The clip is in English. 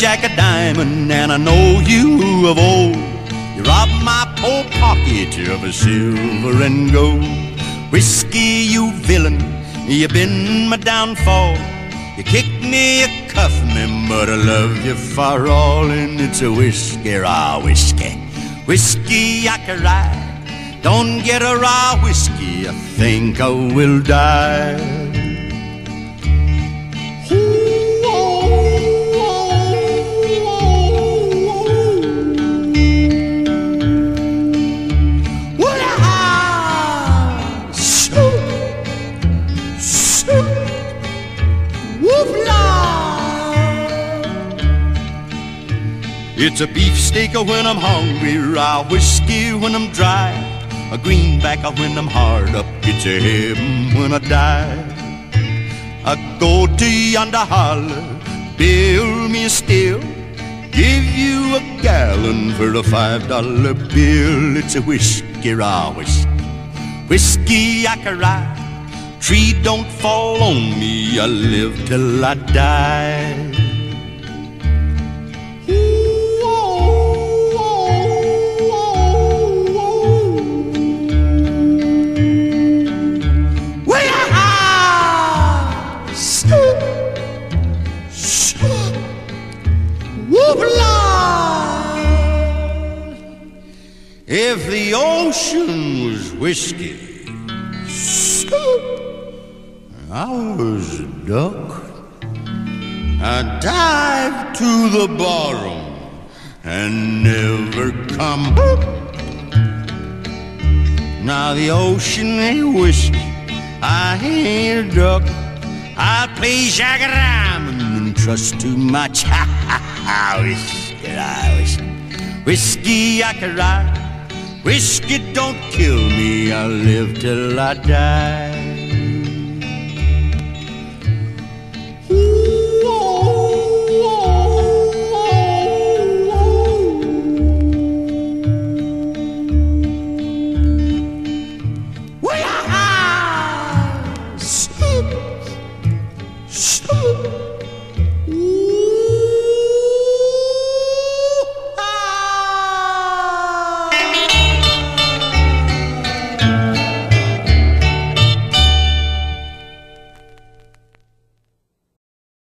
Jack of diamond, and I know you of old. You robbed my poor pocket of silver and gold. Whiskey, you villain, you been my downfall. You kicked me, you cuffed me, but I love you for all. And it's a whiskey, raw whiskey. Whiskey, I can ride. Don't get a raw whiskey, I think I will die. It's a beefsteak when I'm hungry, raw whiskey when I'm dry, a greenback when I'm hard up. It's a heaven when I die. I go to yonder holler, build me a still, give you a gallon for a $5 bill. It's a whiskey, raw whiskey. Whiskey I can ride, tree don't fall on me, I live till I die. If the ocean was whiskey, I was a duck. I'd dive to the bottom and never come up. Now the ocean ain't whiskey, I ain't a duck. I'll play Jack of diamond and trust too much. Whiskey, whiskey, whiskey I can ride. Whiskey don't kill me, I'll live till I die.